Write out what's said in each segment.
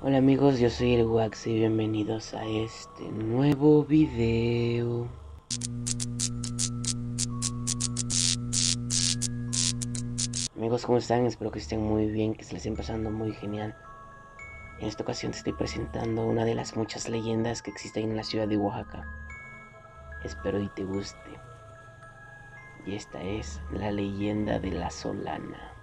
Hola amigos, yo soy el Wax y bienvenidos a este nuevo video. Amigos, ¿cómo están? Espero que estén muy bien, que se les estén pasando muy genial. En esta ocasión te estoy presentando una de las muchas leyendas que existen en la ciudad de Oaxaca. Espero y te guste. Y esta es la leyenda de la Solana.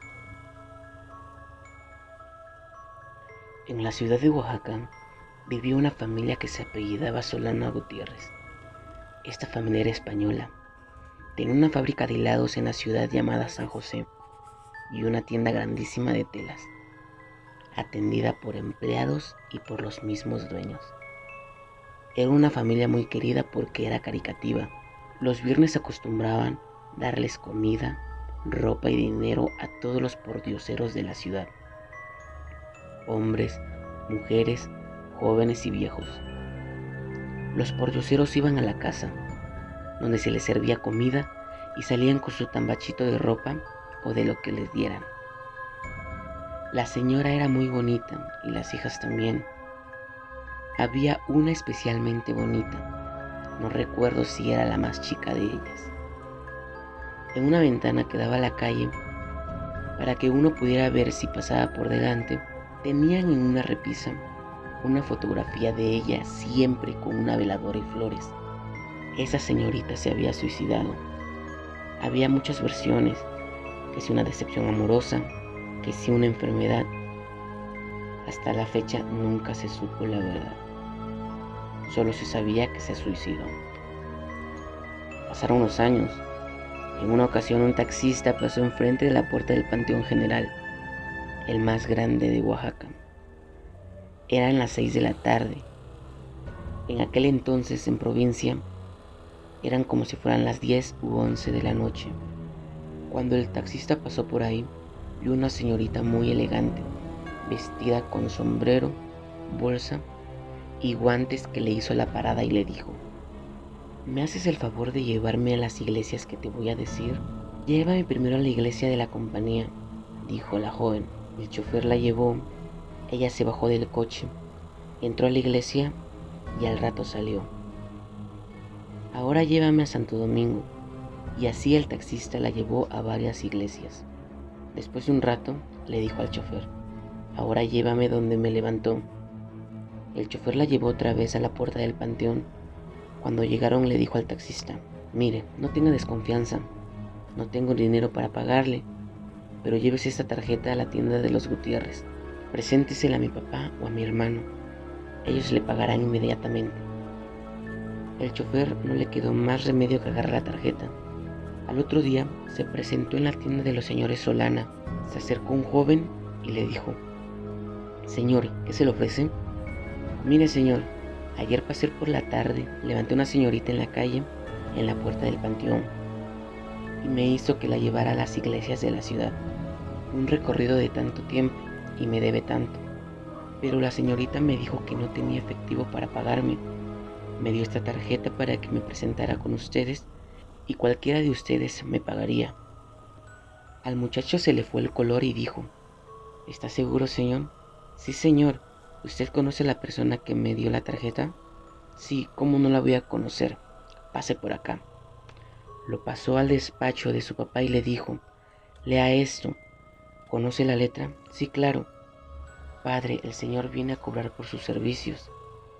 En la ciudad de Oaxaca vivía una familia que se apellidaba Solana Gutiérrez. Esta familia era española. Tenía una fábrica de helados en la ciudad llamada San José y una tienda grandísima de telas, atendida por empleados y por los mismos dueños. Era una familia muy querida porque era caritativa. Los viernes acostumbraban darles comida, ropa y dinero a todos los pordioseros de la ciudad. Hombres, mujeres, jóvenes y viejos. Los pordioseros iban a la casa, donde se les servía comida y salían con su tambachito de ropa o de lo que les dieran. La señora era muy bonita y las hijas también. Había una especialmente bonita, no recuerdo si era la más chica de ellas. En una ventana que daba a la calle, para que uno pudiera ver si pasaba por delante, tenían en una repisa una fotografía de ella siempre con una veladora y flores. Esa señorita se había suicidado. Había muchas versiones, que si una decepción amorosa, que si una enfermedad. Hasta la fecha nunca se supo la verdad. Solo se sabía que se suicidó. Pasaron los años. En una ocasión un taxista pasó enfrente de la puerta del Panteón General, el más grande de Oaxaca. Eran las 6 de la tarde. En aquel entonces en provincia eran como si fueran las 10 u 11 de la noche. Cuando el taxista pasó por ahí, vio una señorita muy elegante, vestida con sombrero, bolsa y guantes, que le hizo la parada y le dijo: ¿me haces el favor de llevarme a las iglesias que te voy a decir? Llévame primero a la iglesia de la compañía, dijo la joven. El chofer la llevó, ella se bajó del coche, entró a la iglesia y al rato salió. Ahora llévame a Santo Domingo, y así el taxista la llevó a varias iglesias. Después de un rato le dijo al chofer: ahora llévame donde me levantó. El chofer la llevó otra vez a la puerta del panteón. Cuando llegaron le dijo al taxista: mire, no tenga desconfianza, no tengo dinero para pagarle, pero llévese esta tarjeta a la tienda de los Gutiérrez. Preséntesela a mi papá o a mi hermano. Ellos le pagarán inmediatamente. El chofer no le quedó más remedio que agarrar la tarjeta. Al otro día se presentó en la tienda de los señores Solana. Se acercó un joven y le dijo: señor, ¿qué se le ofrece? Mire señor, ayer pasé por la tarde, levanté a una señorita en la calle, en la puerta del panteón, y me hizo que la llevara a las iglesias de la ciudad. Un recorrido de tanto tiempo y me debe tanto. Pero la señorita me dijo que no tenía efectivo para pagarme. Me dio esta tarjeta para que me presentara con ustedes y cualquiera de ustedes me pagaría. Al muchacho se le fue el color y dijo: ¿está seguro, señor? Sí, señor. ¿Usted conoce a la persona que me dio la tarjeta? Sí, ¿cómo no la voy a conocer? Pase por acá. Lo pasó al despacho de su papá y le dijo: lea esto. ¿Conoce la letra? Sí, claro. Padre, el señor viene a cobrar por sus servicios.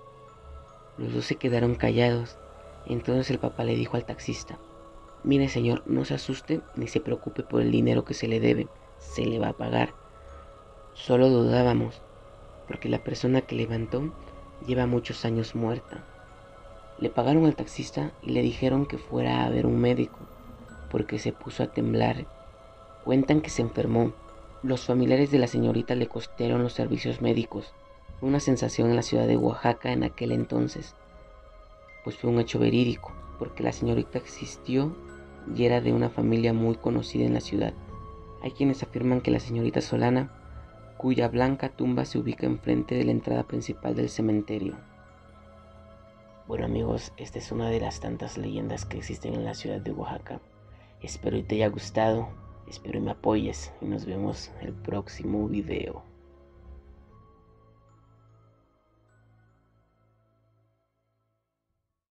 Los dos se quedaron callados. Entonces el papá le dijo al taxista: mire señor, no se asuste ni se preocupe por el dinero que se le debe, se le va a pagar. Solo dudábamos, porque la persona que levantó lleva muchos años muerta. Le pagaron al taxista y le dijeron que fuera a ver un médico, porque se puso a temblar. Cuentan que se enfermó. Los familiares de la señorita le costearon los servicios médicos. Fue una sensación en la ciudad de Oaxaca en aquel entonces, pues fue un hecho verídico, porque la señorita existió y era de una familia muy conocida en la ciudad. Hay quienes afirman que la señorita Solana, cuya blanca tumba se ubica enfrente de la entrada principal del cementerio. Bueno amigos, esta es una de las tantas leyendas que existen en la ciudad de Oaxaca. Espero que te haya gustado, espero que me apoyes y nos vemos en el próximo video.